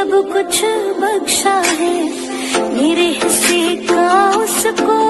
सब कुछ बख्शा है, मेरे हिस्से का उसको